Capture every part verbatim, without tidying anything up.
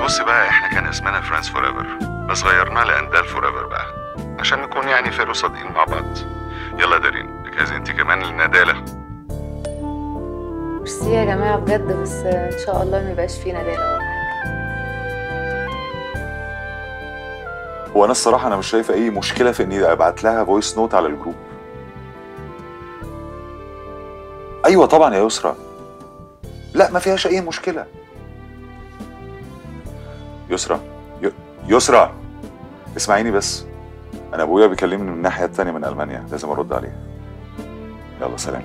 بص بقى، احنا كان اسمنا فريندز فور ايفر، بس غيرناه لاندال فور ايفر بقى عشان نكون يعني فير وصادقين مع بعض. يلا دارين، جهزي انت كمان الندالة. ميرسي يا جماعة بجد، بس ان شاء الله ما يبقاش فيه ندالة ولا حاجة. هو انا الصراحة انا مش شايفة اي مشكلة في اني ابعت لها فويس نوت على الجروب. ايوه طبعا يا يسرا، لا ما فيهاش اي مشكلة. يسرا ي... يسرا اسمعيني بس، انا ابويا بيكلمني من الناحية التانية من المانيا، لازم ارد عليه. يلا سلام.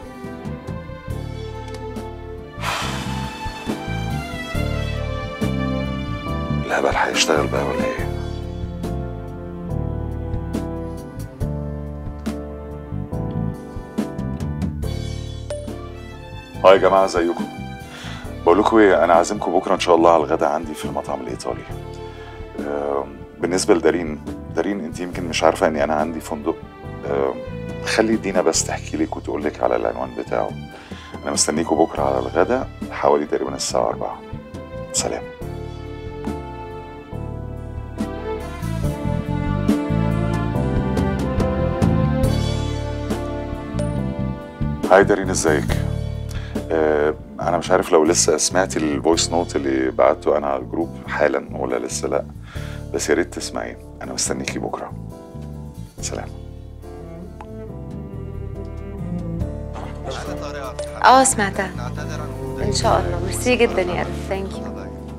الهبل هيشتغل بقى ولا ايه؟ هاي يا جماعه ازيكم؟ بقول لكم ايه، انا عازمكم بكره ان شاء الله على الغدا عندي في المطعم الايطالي. بالنسبه لدارين، دارين انت يمكن مش عارفه اني انا عندي فندق. خلي دينا بس تحكي لك وتقول لك على العنوان بتاعه. انا مستنيكم بكره على الغدا حوالي تقريبا الساعه أربعة. سلام. هاي دارين ازيك؟ آه انا مش عارف لو لسه سمعتي الفويس نوت اللي بعته انا على الجروب حالا ولا لسه لا، بس يا ريت تسمعيه. انا مستنيكي بكره. سلام. اه سمعتها ان شاء الله. ميرسي جدا يا قلبي، ثانك يو.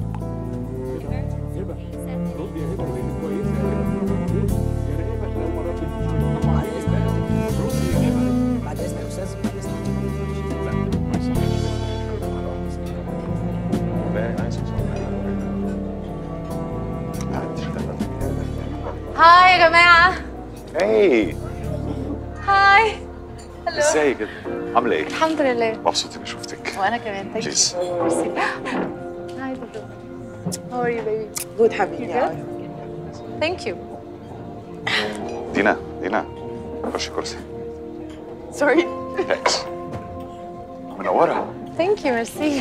هاي يا جماعة. هاي هاي. هلو. ازيك؟ عاملة ايه؟ الحمد لله. مبسوط اني شفتك. وانا كمان. ثانك بليز. يو. ميرسي. هاي بابا. How are you baby? جود حبيبي. Thank you. دينا دينا خشي كرسي. Sorry. ثانكس. منورة. Thank you. ميرسي.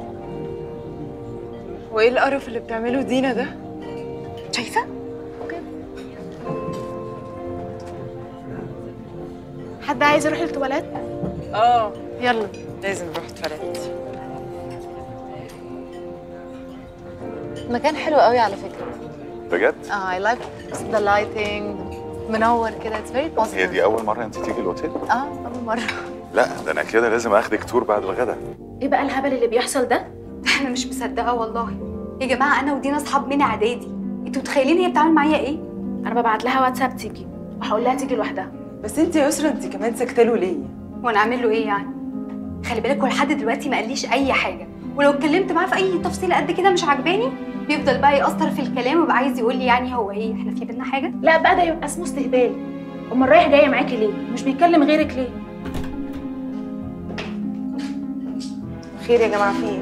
وايه القرف اللي بتعمله دينا ده؟ شايفة؟ حد عايز يروح التواليت؟ اه يلا. لازم نروح التواليت. مكان حلو قوي على فكرة. بجد؟ اه I like the lighting. منور كده. It's very positive. هي دي أول مرة أنت تيجي الأوتيل؟ اه أول مرة. لا ده أنا كده لازم آخدك تور بعد الغدا. ايه بقى الهبل اللي بيحصل ده؟ انا مش مصدقه والله يا جماعه. انا ودينا اصحاب من اعدادي، انتوا متخيلين هي بتعمل معايا ايه؟ انا ببعت لها واتساب تيجي وهقول لها تيجي لوحدها. بس انت يا يسرا انت كمان ساكته له ليه؟ وانا اعمل له ايه يعني؟ خلي بالك هو لحد دلوقتي ما قاليش اي حاجه، ولو اتكلمت معاه في اي تفصيله قد كده مش عاجباني بيفضل بقى يأثر في الكلام ويبقى عايز يقول لي يعني هو ايه، احنا في بينا حاجه؟ لا بقى ده يبقى اسمه استهبال. امال رايح جايه معاكي ليه؟ مش بيتكلم غيرك ليه؟ خير يا جماعه، في ايه؟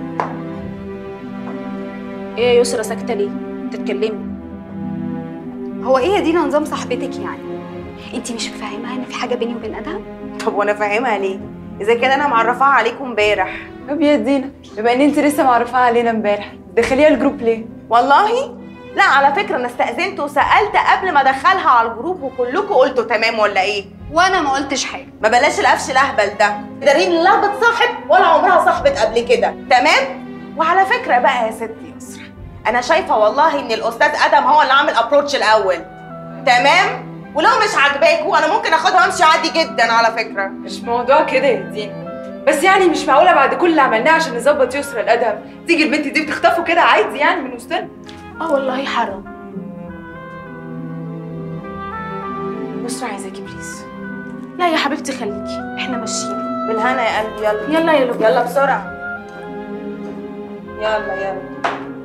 ايه يا يسرا ساكته ليه؟ تتكلمي. هو ايه يا دينا نظام صاحبتك يعني؟ انت مش مفهماها ان في حاجه بيني وبين ادهم؟ طب وانا فاهمها ليه؟ اذا كان انا معرفاها عليكم امبارح. طب يا دينا بما ان انت لسه معرفاها علينا امبارح دخليها الجروب ليه؟ والله لا، على فكره انا استأذنت وسألت قبل ما ادخلها على الجروب وكلكم قلتوا تمام ولا ايه؟ وانا ما قلتش حاجه. ما بلاش القفش الاهبل ده. دارين لا بتصاحب ولا عمرها صاحبت قبل كده، تمام؟ وعلى فكره بقى يا ستي يسرا، انا شايفه والله ان الاستاذ ادم هو اللي عامل ابروتش الاول، تمام؟ ولو مش عاجباكوا انا ممكن اخدها وامشي عادي جدا على فكره. مش موضوع كده يا دينا، بس يعني مش معقوله بعد كل اللي عملناه عشان نظبط يسرا الادهم تيجي البنت دي بتخطفه كده عادي يعني من وسطنا. اه والله حرام. يسرا عايزاكي بليز. لا يا حبيبتي خليكي، احنا ماشيين. بالهنا يا قلبي. يلا يلا يا لبنى. يلا بسرعه. يلا يلا.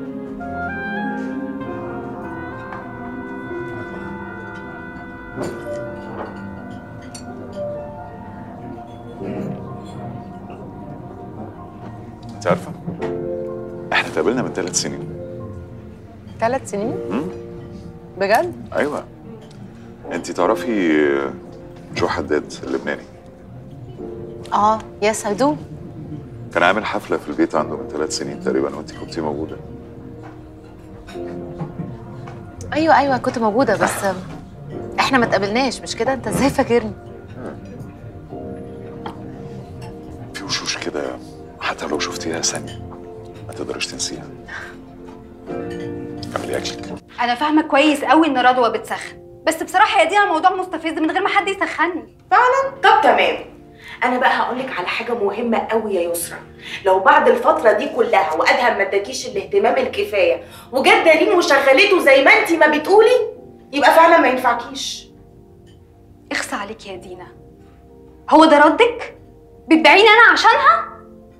أنت عارفة؟ إحنا اتقابلنا من ثلاث سنين. ثلاث سنين؟ امم بجد؟ أيوه. أنت تعرفي جو حداد اللبناني؟ اه يس اي دو. كان عامل حفلة في البيت عنده من ثلاث سنين تقريبا وأنت كنتي موجودة. ايوه ايوه كنت موجوده، بس احنا ما اتقابلناش مش كده؟ انت ازاي فاكرني؟ في وشوش كده حتى لو شفتيها ثانيه ما تقدرش تنسيها. اعملي اكلك. انا فاهمه كويس قوي ان رضوى بتسخن، بس بصراحه يا دينا الموضوع مستفز من غير ما حد يسخني. فعلا؟ طب تمام. انا بقى هقول لك على حاجه مهمه قوي يا يسرا. لو بعد الفتره دي كلها وادهم ما اداكيش الاهتمام الكفايه وجت دارين وشغلته زي ما انت ما بتقولي، يبقى فعلا ما ينفعكيش. اخصى عليك يا دينا، هو ده ردك؟ بتبيعيني انا عشانها؟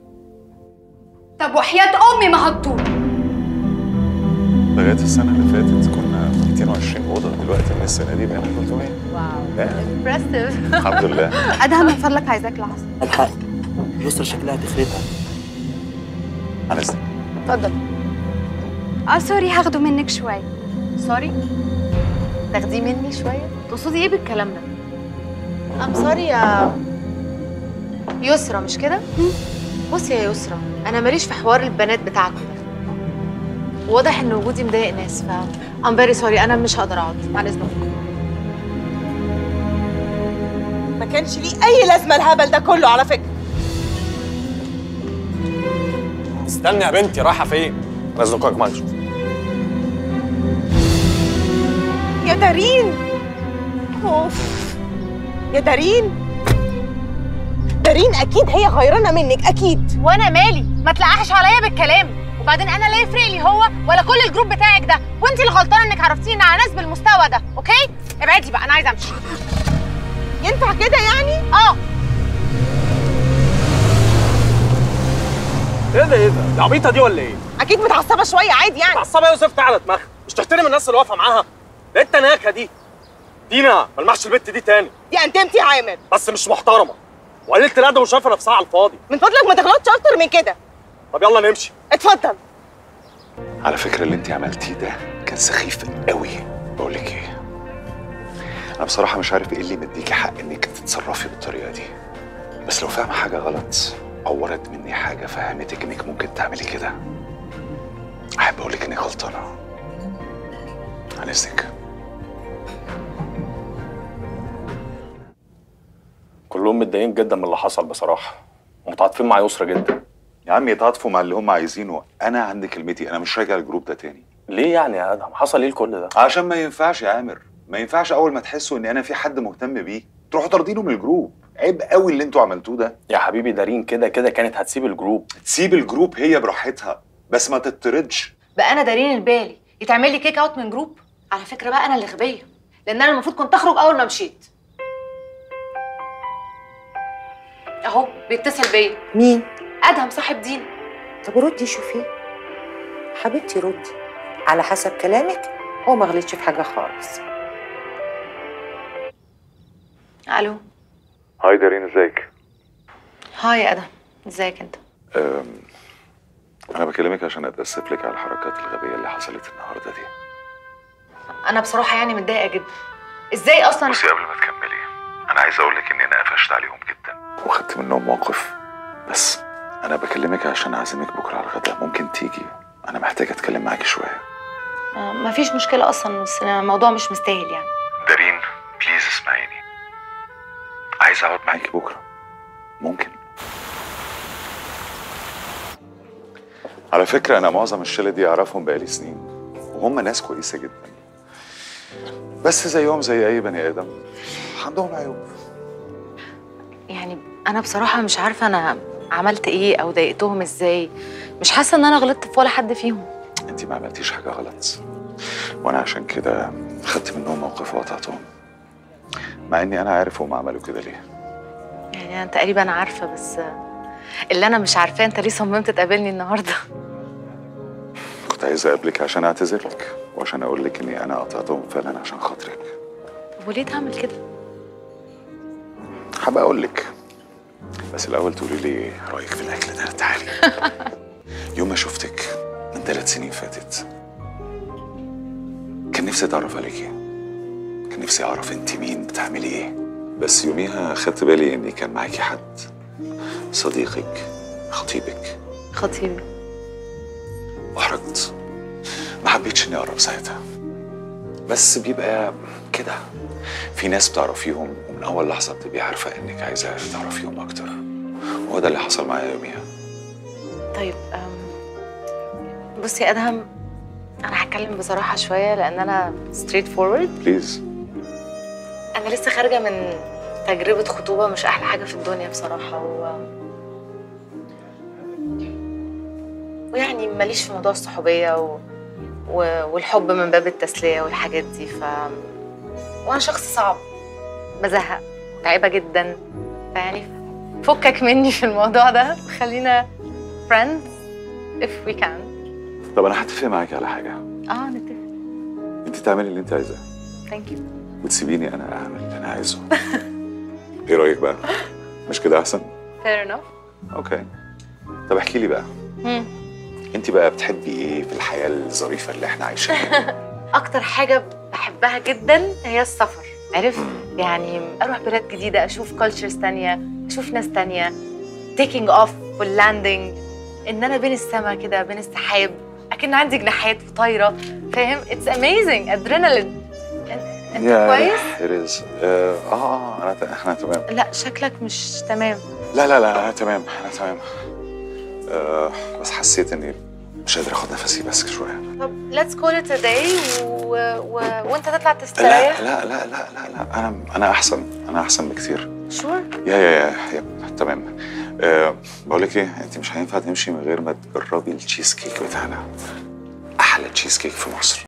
طب وحياه امي ما هتطول. لغايه السنه اللي فاتت كنا مئتين وعشرين اوضه، دلوقتي من السنه دي بقينا ثلاثمية. واو امبرسيف. الحمد لله. ادهم من فضلك عايزاك لحظه. الحق يسرا شكلها تخربها. على اذنك. اتفضل. اه سوري هاخده منك شويه. سوري؟ تاخديه مني شويه؟ تقصدي ايه بالكلام ده؟ ام سوري يا يسرا مش كده؟ بصي يا يسرا، انا ماليش في حوار البنات بتاعكم ده. واضح ان وجودي مضايق ناس، ف ام فيري سوري، انا مش هقدر اقعد، مع اذنكم. ما كانش ليه اي لازمه الهبل ده كله على فكره. استني يا بنتي، رايحه فين؟ رزقك ماتش. يا دارين، اوف يا دارين. دارين اكيد هي غيرانه منك اكيد. وانا مالي؟ ما تلقحش عليا بالكلام. وبعدين انا لا يفرق لي هو ولا كل الجروب بتاعك ده، وانت اللي غلطانه انك عرفتيني على ناس بالمستوى ده. اوكي ابعدي بقى، انا عايزه امشي. ينفع كده يعني؟ اه. ايه ده ايه ده؟ دي عبيطه دي ولا ايه؟ اكيد متعصبه شويه، عادي يعني. متعصبه يا يوسف؟ على دماغها، مش تحترم الناس اللي واقفه معاها؟ ده انت ناكه دي. دينا ملمحش البت دي تاني. دي انتمتي يا عامر. بس مش محترمه وقليله الادب وشايفه نفسها على الفاضي. من فضلك ما تغلطش اكتر من كده. طب يلا نمشي. اتفضل. على فكره اللي انت عملتيه ده كان سخيف قوي. بقول لك ايه، انا بصراحه مش عارف ايه اللي مديكي حق انك تتصرفي بالطريقه دي، بس لو فاهمه حاجه غلط او ورد مني حاجه فهمتك انك ممكن تعملي كده، احب اقول لك انك غلطانه. عن اذنك. كلهم متضايقين جدا من اللي حصل بصراحه، ومتعاطفين مع يسرا جدا. يا عم يتعاطفوا مع اللي هم عايزينه، انا عندي كلمتي، انا مش راجع الجروب ده تاني. ليه يعني يا ادهم؟ حصل ايه لكل ده؟ عشان ما ينفعش يا عامر، ما ينفعش اول ما تحسوا ان انا في حد مهتم بيه تروحوا طاردينه من الجروب. عيب قوي اللي انتوا عملتوه ده. يا حبيبي دارين كده كده كانت هتسيب الجروب. تسيب الجروب هي براحتها، بس ما تطردش. بقى انا دارين البالي يتعمل لي كيك اوت من جروب؟ على فكره بقى انا اللي غبيه، لان انا المفروض كنت اخرج اول ما مشيت. اهو بيتصل بيا. مين؟ ادهم صاحب دينا. طب ردي شوفي حبيبتي، ردي. على حسب كلامك هو ما غلطش في حاجه خالص. الو. هاي دارين، ازيك؟ هاي يا ادهم، ازيك انت؟ أم... انا بكلمك عشان اتاسف لك على الحركات الغبيه اللي حصلت النهارده دي. انا بصراحه يعني متضايقه جدا. ازاي اصلا؟ بصي قبل ما تكملي، انا عايز اقول لك اني انا قفشت عليهم جدا وخدت منهم موقف، بس انا بكلمك عشان اعزمك بكره على الغداء، ممكن تيجي؟ انا محتاجه اتكلم معاكي شويه. آه مفيش مشكله اصلا، بس الموضوع مش مستاهل يعني. دارين بليز اسمعيني، عايز اقعد معاكي بكره، ممكن؟ على فكره انا معظم الشله دي اعرفهم بقالي سنين، وهم ناس كويسه جدا، بس زيهم زي اي بني ادم عندهم عيوب. يعني انا بصراحه مش عارفه انا عملت ايه او ضايقتهم ازاي، مش حاسه ان انا غلطت في ولا حد فيهم. انت ما عملتيش حاجه غلط، وانا عشان كده خدت منهم موقف وقطعتهم، مع اني انا عارف هم عملوا كده ليه. يعني انا تقريبا عارفه، بس اللي انا مش عارفاه انت ليه صممت تقابلني النهارده؟ كنت عايزه اقابلك عشان اعتذر لك وعشان اقول لك اني انا قطعتهم فعلا عشان خاطرك. طب وليه تعمل كده؟ حابه اقول لك، بس الاول تقولي لي رايك في الاكل ده. تعالي. يوم ما شفتك من ثلاث سنين فاتت كان نفسي اتعرف عليكي، كان نفسي اعرف انت مين، بتعملي ايه، بس يوميها خدت بالي اني كان معاكي حد، صديقك، خطيبك. خطيبي. احرجت، ما حبيتش اني اقرب ساعتها، بس بيبقى كده، في ناس بتعرفيهم ومن اول لحظه بتبقي عارفه انك عايزه تعرفيهم اكتر، وهو ده اللي حصل معايا يوميها. طيب أم، بصي يا ادهم، انا هتكلم بصراحه شويه لان انا ستريت فورورد. بليز. انا لسه خارجه من تجربه خطوبه مش احلى حاجه في الدنيا بصراحه، و... ويعني ماليش في موضوع الصحوبيه و... و... والحب من باب التسليه والحاجات دي، ف وانا شخص صعب، بزهق، متعبه جدا، فيعني فكك مني في الموضوع ده وخلينا friends if we can. طب انا هتفق معاكي على حاجه. اه نتفق. انت تعملي اللي انت عايزاه ثانك يو، وتسيبيني انا اعمل اللي انا عايزه. ايه رايك بقى؟ مش كده احسن؟ fair enough. اوكي. طب احكي لي بقى، مم. انت بقى بتحبي ايه في الحياه الظريفه اللي احنا عايشينها؟ اكتر حاجه بحبها جدا هي السفر، عرفت؟ يعني اروح بلاد جديده، اشوف كالتشرز تانية، اشوف ناس تانية، تيكينج اوف واللاندنج، ان انا بين السما كده بين السحاب اكن عندي جناحات وطايره، فاهم؟ اتس اميزنج، ادرينالين. انت كويس؟ اه اه اه انا ت- انا تمام. لا شكلك مش تمام. لا لا لا انا تمام، انا تمام. آه بس حسيت اني مش قادر اخد نفسي بس شويه. طب let's call it a day و... و... وانت تطلع لا تستريح. لا لا لا لا لا انا انا احسن، انا احسن بكثير. شور؟ يا يا يا, يا تمام. أه بقول لك ايه، انت مش هينفع تمشي من غير ما تجربي التشيز كيك بتاعنا. احلى تشيز كيك في مصر.